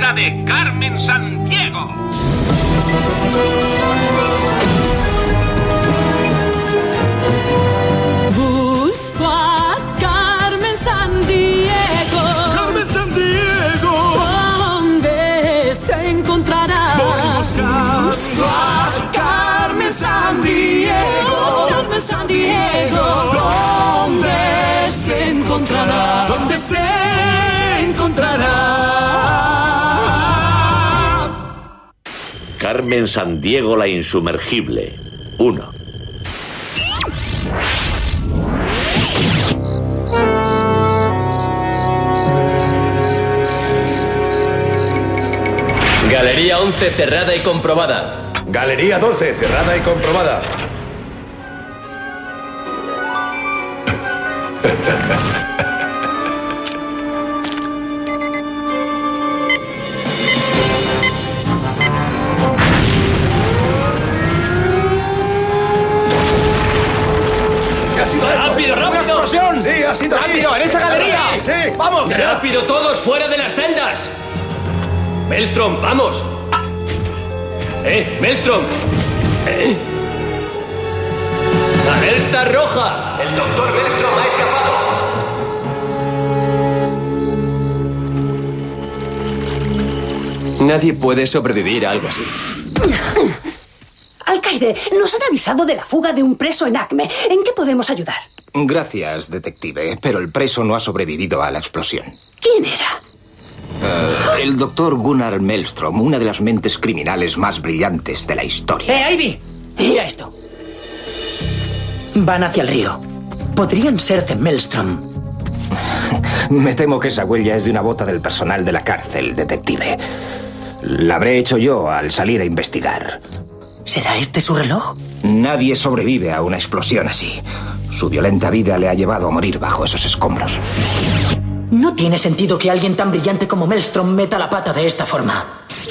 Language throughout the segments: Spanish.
fuga de Carmen Sandiego. Busco a Carmen Sandiego. ¡Carmen Sandiego! ¿Dónde se encontrará? Voy a buscar. Busco a Carmen Sandiego. Carmen Sandiego. ¿Dónde se encontrará? ¿Dónde se encontrará? Carmen Sandiego la insumergible. 1. Galería 11 cerrada y comprobada. Galería 12 cerrada y comprobada. ¡Rápido, rápido! Sí, ha sido aquí. ¡Rápido, en esa galería! Sí, vamos. ¡Rápido, todos fuera de las celdas! ¡Maelstrom, vamos! ¡Maelstrom! ¡Alerta roja! ¡El doctor Maelstrom ha escapado! Nadie puede sobrevivir a algo así. Alcaide, nos han avisado de la fuga de un preso en Acme. ¿En qué podemos ayudar? Gracias, detective, pero el preso no ha sobrevivido a la explosión. ¿Quién era? El doctor Gunnar Maelstrom, una de las mentes criminales más brillantes de la historia. Ivy! Mira esto. Van hacia el río. Podrían ser de Maelstrom. Me temo que esa huella es de una bota del personal de la cárcel, detective. La habré hecho yo al salir a investigar. ¿Será este su reloj? Nadie sobrevive a una explosión así. Su violenta vida le ha llevado a morir bajo esos escombros. No tiene sentido que alguien tan brillante como Maelstrom meta la pata de esta forma.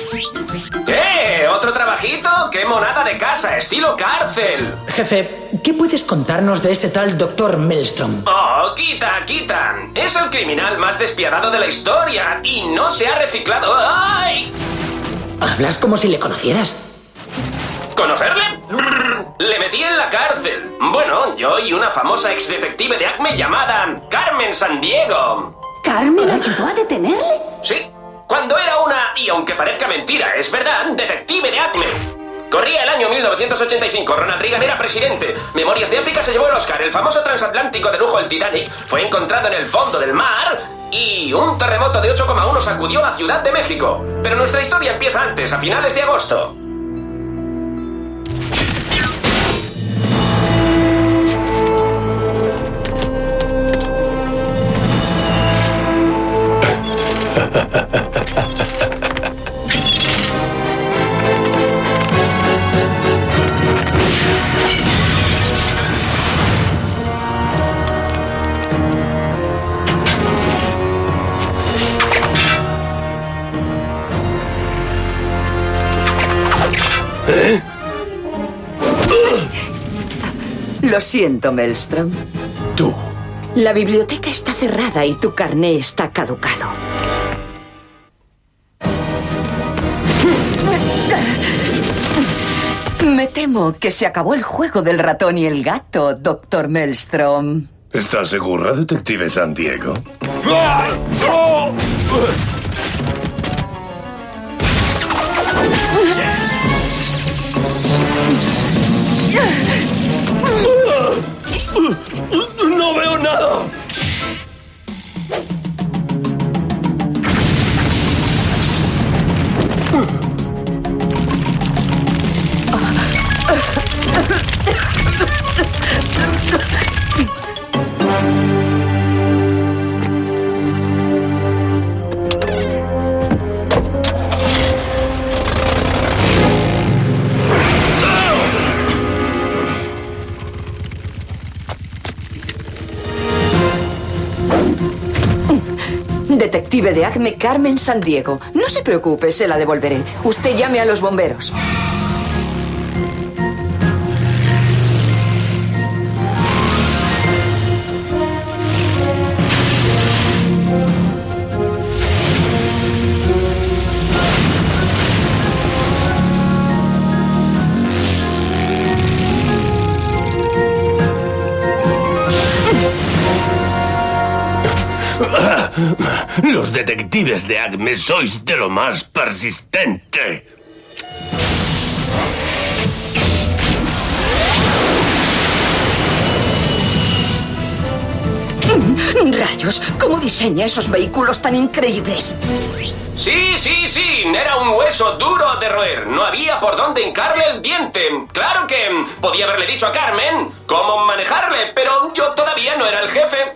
¿Otro trabajito? ¡Qué monada de casa! ¡Estilo cárcel! Jefe, ¿qué puedes contarnos de ese tal doctor Maelstrom? ¡Oh, quita! Es el criminal más despiadado de la historia y no se ha reciclado. ¡Ay! Hablas como si le conocieras. ¿Conocerle? Le metí en la cárcel. Bueno, yo y una famosa exdetective de Acme llamada Carmen Sandiego. ¿Carmen ayudó a detenerle? Sí, cuando era una, y aunque parezca mentira, es verdad, detective de Acme. Corría el año 1985, Ronald Reagan era presidente. Memorias de África se llevó el Oscar. El famoso transatlántico de lujo, el Titanic, fue encontrado en el fondo del mar. Y un terremoto de 8,1 sacudió la Ciudad de México. Pero nuestra historia empieza antes, a finales de agosto. Lo siento, Maelstrom. Tú. La biblioteca está cerrada y tu carné está caducado. Me temo que se acabó el juego del ratón y el gato, doctor Maelstrom. ¿Estás segura, detective Sandiego? ¡No veo nada! Detective de Acme, Carmen Sandiego. No se preocupe, se la devolveré. Usted llame a los bomberos. Los detectives de Acme sois de lo más persistente. ¡Rayos! ¿Cómo diseña esos vehículos tan increíbles? Sí, era un hueso duro de roer. No había por dónde hincarle el diente. Claro que podía haberle dicho a Carmen cómo manejarle, pero yo todavía no era el jefe.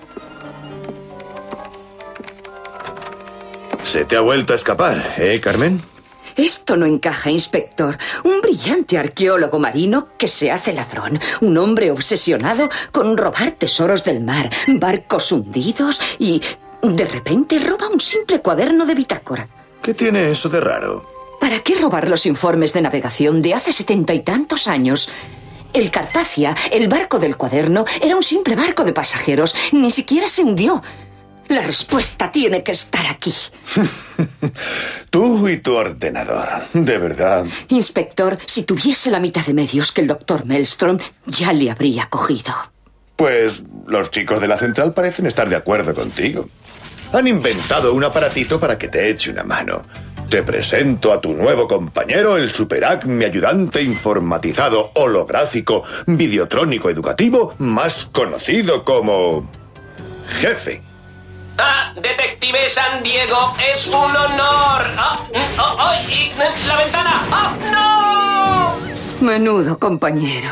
Se te ha vuelto a escapar, ¿eh, Carmen? Esto no encaja, inspector. Un brillante arqueólogo marino que se hace ladrón. Un hombre obsesionado con robar tesoros del mar, barcos hundidos y... de repente roba un simple cuaderno de bitácora. ¿Qué tiene eso de raro? ¿Para qué robar los informes de navegación de hace 70 y tantos años? El Carpacia, el barco del cuaderno, era un simple barco de pasajeros. Ni siquiera se hundió. La respuesta tiene que estar aquí. Tú y tu ordenador, de verdad. Inspector, si tuviese la mitad de medios que el Dr. Maelstrom, ya le habría cogido. Pues los chicos de la central parecen estar de acuerdo contigo. Han inventado un aparatito para que te eche una mano. Te presento a tu nuevo compañero, el Super Acme ayudante informatizado holográfico videotrónico educativo, más conocido como... Jefe. Detective San Diego, es un honor. Y la ventana. ¡No! Menudo compañero.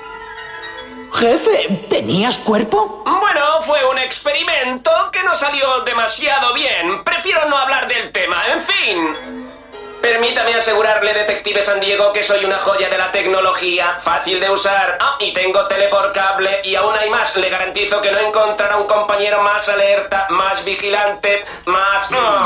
Jefe, ¿tenías cuerpo? Bueno, fue un experimento que no salió demasiado bien. Prefiero no hablar del tema, en fin. Permítame asegurarle, detective San Diego, que soy una joya de la tecnología, fácil de usar. Y tengo tele por cable, y aún hay más. Le garantizo que no encontrará un compañero más alerta, más vigilante, más...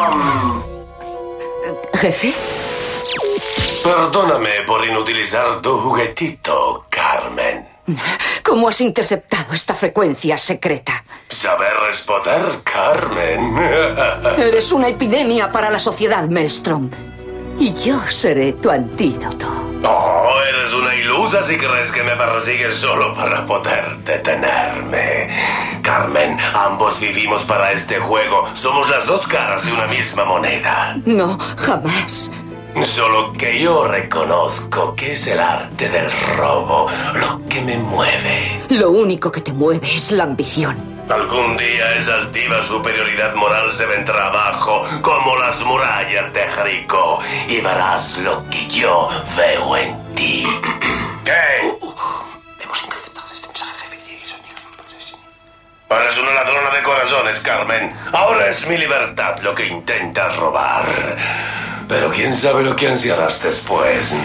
¿Jefe? Perdóname por inutilizar tu juguetito, Carmen. ¿Cómo has interceptado esta frecuencia secreta? Saber responder, Carmen. Eres una epidemia para la sociedad, Maelstrom. Y yo seré tu antídoto. Oh, eres una ilusa si crees que me persigues solo para poder detenerme. Carmen, ambos vivimos para este juego. Somos las dos caras de una misma moneda. No, jamás. Solo que yo reconozco que es el arte del robo lo que me mueve. Lo único que te mueve es la ambición. Algún día esa altiva superioridad moral se vendrá abajo como las murallas de Jericó y verás lo que yo veo en ti. ¿Qué? Hemos interceptado este mensaje, jefe. Eres una ladrona de corazones, Carmen. Ahora es mi libertad lo que intentas robar. Pero quién sabe lo que ansiarás después.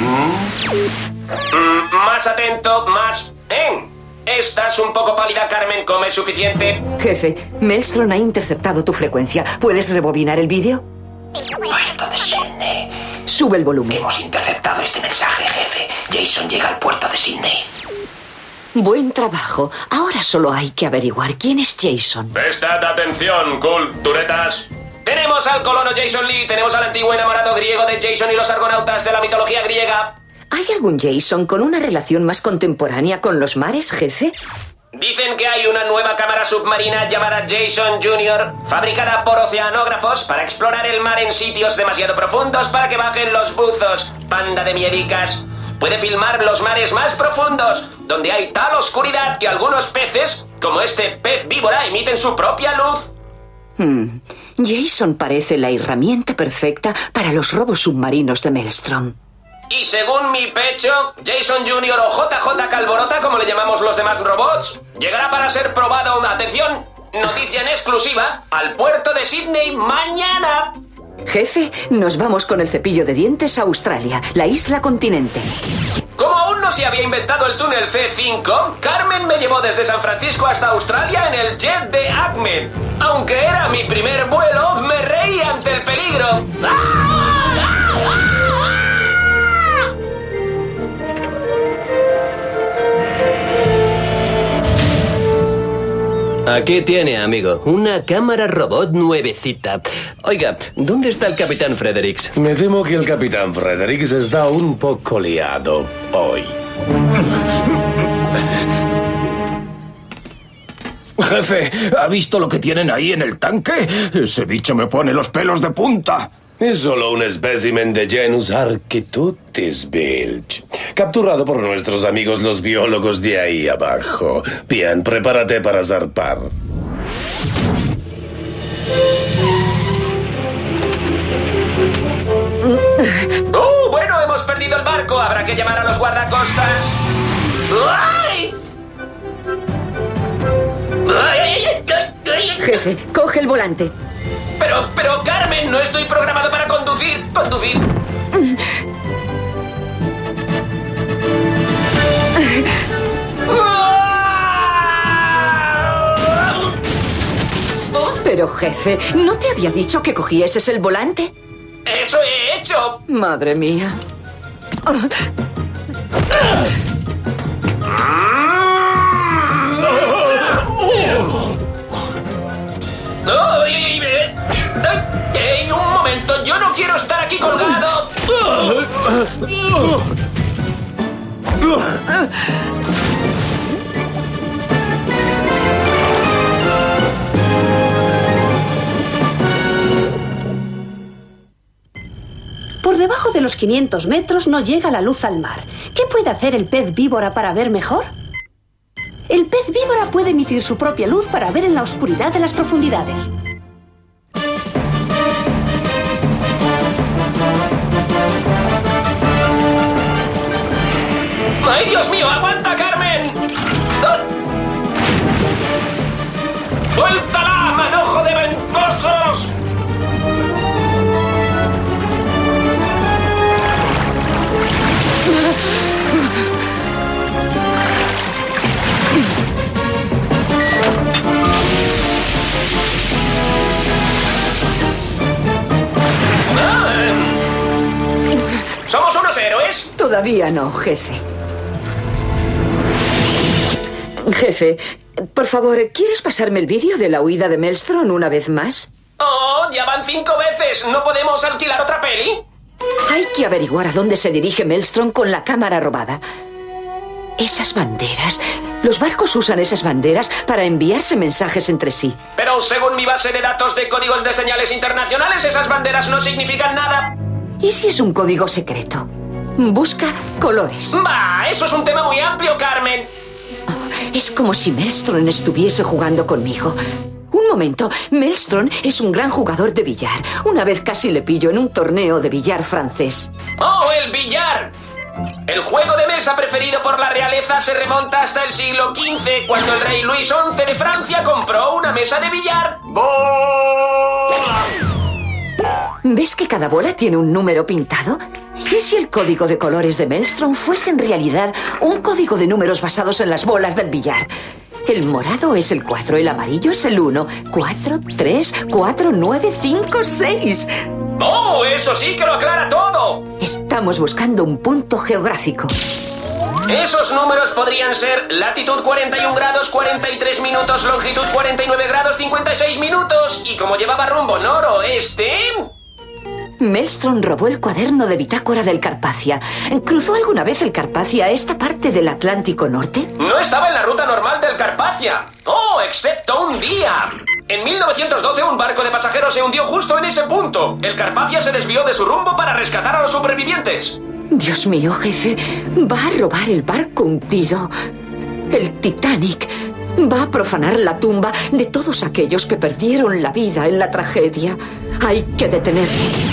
Más atento, más... Estás un poco pálida, Carmen. ¿Come suficiente? Jefe, Maelstrom ha interceptado tu frecuencia. ¿Puedes rebobinar el vídeo? Puerto de Sydney. Sube el volumen. Hemos interceptado este mensaje, jefe. Jason llega al puerto de Sydney. Buen trabajo. Ahora solo hay que averiguar quién es Jason. Prestad atención, culturetas. Tenemos al colono Jason Lee, tenemos al antiguo enamorado griego de Jason y los argonautas de la mitología griega. ¿Hay algún Jason con una relación más contemporánea con los mares, jefe? Dicen que hay una nueva cámara submarina llamada Jason Jr., fabricada por oceanógrafos para explorar el mar en sitios demasiado profundos para que bajen los buzos. Panda de miedicas. Puede filmar los mares más profundos, donde hay tal oscuridad que algunos peces, como este pez víbora, emiten su propia luz. Jason parece la herramienta perfecta para los robos submarinos de Maelstrom. Y según mi pecho, Jason Jr. o JJ Calborota, como le llamamos los demás robots, llegará para ser probado, atención, noticia en exclusiva, al puerto de Sydney mañana. Jefe, nos vamos con el cepillo de dientes a Australia, la isla continente. Como aún no se había inventado el túnel C5, Carmen me llevó desde San Francisco hasta Australia en el jet de Acme. Aunque era mi primer vuelo, me reí ante el peligro. Aquí tiene, amigo, una cámara robot nuevecita. Oiga, ¿dónde está el Capitán Fredericks? Me temo que el Capitán Fredericks está un poco liado hoy. Jefe, ¿ha visto lo que tienen ahí en el tanque? Ese bicho me pone los pelos de punta. Es solo un espécimen de genus Architeuthis bilge, capturado por nuestros amigos los biólogos de ahí abajo. Bien, prepárate para zarpar. Bueno, hemos perdido el barco. Habrá que llamar a los guardacostas. ¡Ay! Jefe, coge el volante. Pero, Carmen, no estoy programado para conducir. Pero, jefe, ¿no te había dicho que cogieses el volante? ¡Eso he hecho! Madre mía. Un momento, yo no quiero estar aquí colgado. Por debajo de los 500 metros no llega la luz al mar. ¿Qué puede hacer el pez víbora para ver mejor? El pez víbora puede emitir su propia luz para ver en la oscuridad de las profundidades. ¡Ay, Dios mío! ¡Aguanta, Carmen! ¡Suéltala, manojo de ventosos! ¿Somos unos héroes? Todavía no, jefe. Jefe, por favor, ¿quieres pasarme el vídeo de la huida de Maelstrom una vez más? ¡Oh, ya van 5 veces! ¿No podemos alquilar otra peli? Hay que averiguar a dónde se dirige Maelstrom con la cámara robada. Esas banderas... Los barcos usan esas banderas para enviarse mensajes entre sí. Pero según mi base de datos de códigos de señales internacionales, esas banderas no significan nada. ¿Y si es un código secreto? Busca colores. ¡Bah! Eso es un tema muy amplio, Carmen. Es como si Maelstrom estuviese jugando conmigo. Un momento, Maelstrom es un gran jugador de billar. Una vez casi le pillo en un torneo de billar francés. ¡Oh, el billar! El juego de mesa preferido por la realeza se remonta hasta el siglo XV, cuando el rey Luis XI de Francia compró una mesa de billar. ¡Bola! ¿Ves que cada bola tiene un número pintado? ¿Y si el código de colores de Maelstrom fuese en realidad un código de números basados en las bolas del billar? El morado es el 4, el amarillo es el 1. 4, 3, 4, 9, 5, 6. ¡Oh, eso sí que lo aclara todo! Estamos buscando un punto geográfico. Esos números podrían ser latitud 41 grados 43 minutos, longitud 49 grados 56 minutos. Y como llevaba rumbo noroeste... Maelstrom robó el cuaderno de bitácora del Carpacia. ¿Cruzó alguna vez el Carpacia esta parte del Atlántico Norte? No estaba en la ruta normal del Carpacia. ¡Oh, excepto un día! En 1912 un barco de pasajeros se hundió justo en ese punto. El Carpacia se desvió de su rumbo para rescatar a los supervivientes. Dios mío, jefe, va a robar el barco hundido. El Titanic va a profanar la tumba de todos aquellos que perdieron la vida en la tragedia. Hay que detenerle.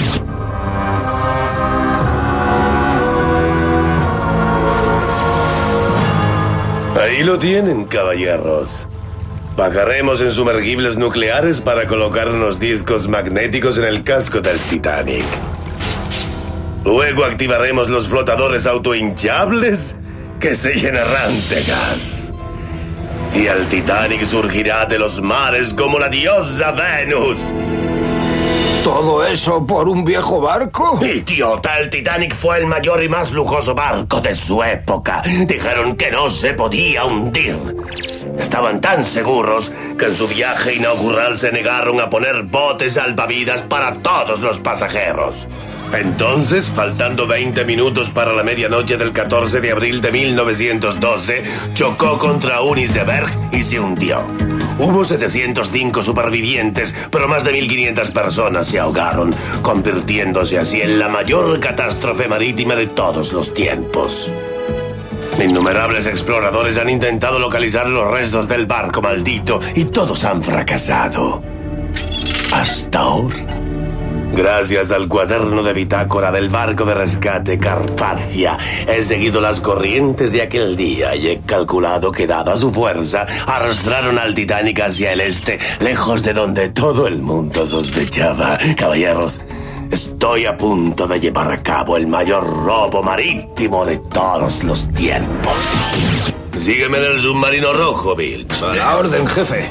Ahí lo tienen, caballeros. Bajaremos en sumergibles nucleares para colocarnos discos magnéticos en el casco del Titanic. Luego activaremos los flotadores autohinchables que se llenarán de gas. Y el Titanic surgirá de los mares como la diosa Venus. ¿Todo eso por un viejo barco? ¡Idiota! El Titanic fue el mayor y más lujoso barco de su época. Dijeron que no se podía hundir. Estaban tan seguros que en su viaje inaugural se negaron a poner botes salvavidas para todos los pasajeros. Entonces, faltando 20 minutos para la medianoche del 14 de abril de 1912, chocó contra un iceberg y se hundió. Hubo 705 supervivientes, pero más de 1.500 personas se ahogaron, convirtiéndose así en la mayor catástrofe marítima de todos los tiempos. Innumerables exploradores han intentado localizar los restos del barco maldito y todos han fracasado. Hasta ahora. Gracias al cuaderno de bitácora del barco de rescate Carpathia, he seguido las corrientes de aquel día y he calculado que, dada su fuerza, arrastraron al Titanic hacia el este, lejos de donde todo el mundo sospechaba. Caballeros, estoy a punto de llevar a cabo el mayor robo marítimo de todos los tiempos. Sígueme en el submarino rojo, Bill. A la orden, jefe.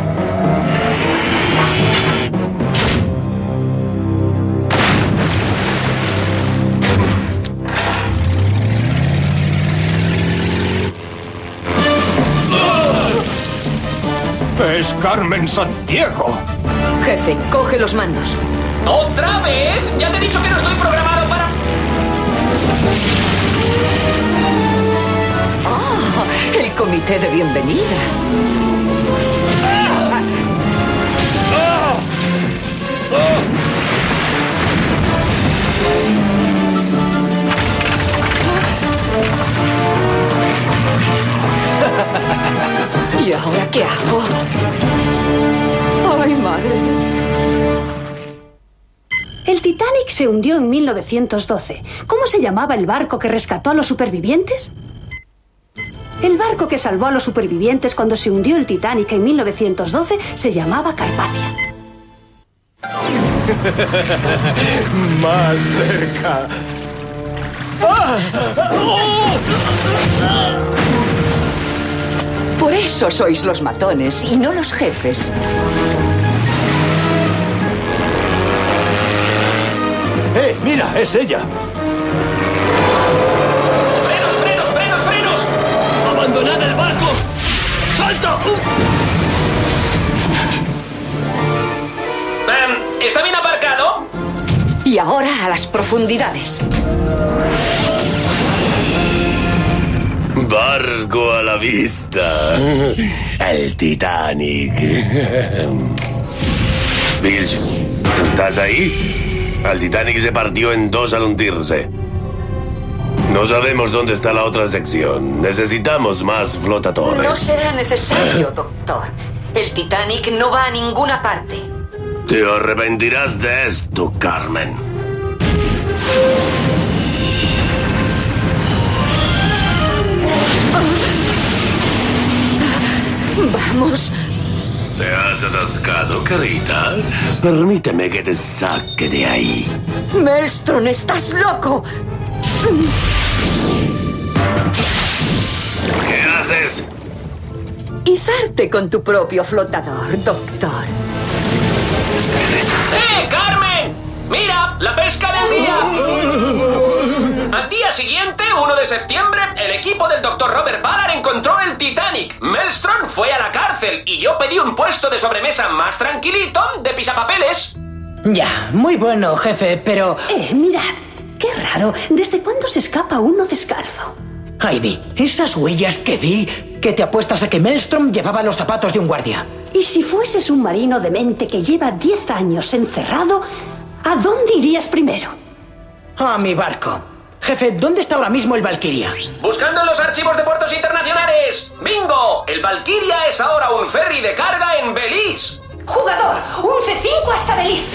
¡Es Carmen Sandiego! Jefe, coge los mandos. ¿Otra vez? Ya te he dicho que no estoy programado para... ¡Oh! El comité de bienvenida. ¿Y ahora qué hago? ¡Ay, madre! El Titanic se hundió en 1912. ¿Cómo se llamaba el barco que rescató a los supervivientes? El barco que salvó a los supervivientes cuando se hundió el Titanic en 1912 se llamaba Carpathia. Más cerca. Por eso sois los matones y no los jefes. ¡Mira! ¡Es ella! ¡Frenos, frenos, frenos, frenos! ¡Abandonad el barco! ¡Salta! ¿Está bien aparcado? Y ahora a las profundidades. Barco a la vista. El Titanic. Bilge, ¿estás ahí? El Titanic se partió en dos al hundirse. No sabemos dónde está la otra sección. Necesitamos más flotadores. No será necesario, doctor. El Titanic no va a ninguna parte. Te arrepentirás de esto, Carmen. Vamos. ¿Te has atascado, carita? Permíteme que te saque de ahí. Maelstrom, estás loco. ¿Qué haces? Izarte con tu propio flotador, doctor. ¡Carmen! ¡Mira! ¡La pesca del día! Al día siguiente, 1 de septiembre, el equipo del Dr. Robert Ballard encontró el Titanic. Maelstrom fue a la cárcel y yo pedí un puesto de sobremesa más tranquilito de pisapapeles. Ya, muy bueno, jefe, pero... mirad, qué raro. ¿Desde cuándo se escapa uno descalzo? Ivy, esas huellas que vi, ¿qué te apuestas a que Maelstrom llevaba los zapatos de un guardia? Y si fueses un marino demente que lleva 10 años encerrado, ¿a dónde irías primero? A mi barco. Jefe, ¿dónde está ahora mismo el Valkyria? Buscando en los archivos de puertos internacionales. ¡Bingo! El Valkyria es ahora un ferry de carga en Belice. Jugador, un C5 hasta Belice.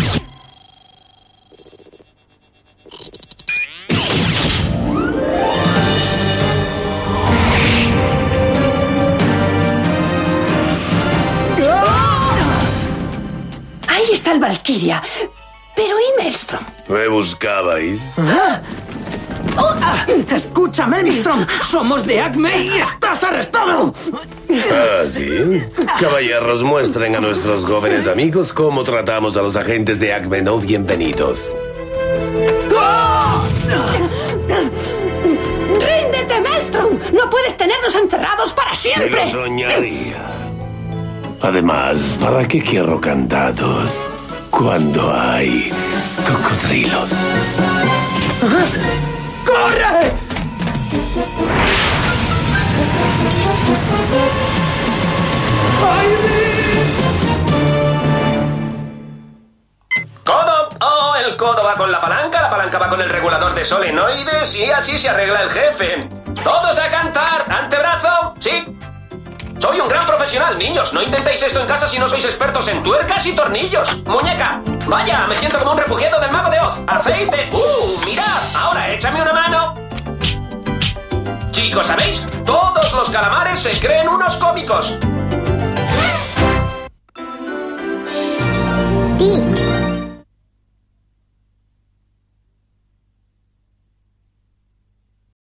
Ahí está el Valkyria. Pero ¿y Maelstrom? ¿Me buscabais? Escucha, Maelstrom. Somos de ACME y estás arrestado. Ah, ¿sí? Caballeros, muestren a nuestros jóvenes amigos cómo tratamos a los agentes de ACME no bienvenidos. ¡Ríndete, Maelstrom! ¡No puedes tenernos encerrados para siempre! Me lo soñaría. Además, ¿para qué quiero candados cuando hay cocodrilos? ¡Corre! ¡Codo! ¡Oh, el codo va con la palanca va con el regulador de solenoides y así se arregla el jefe! ¡Todos a cantar! ¡Antebrazo! ¡Sí! Soy un gran profesional, niños. No intentéis esto en casa si no sois expertos en tuercas y tornillos. ¡Muñeca! ¡Vaya! Me siento como un refugiado del mago de Oz. ¡Aceite! ¡Mirad! Ahora échame una mano. Chicos, ¿sabéis? Todos los calamares se creen unos cómicos.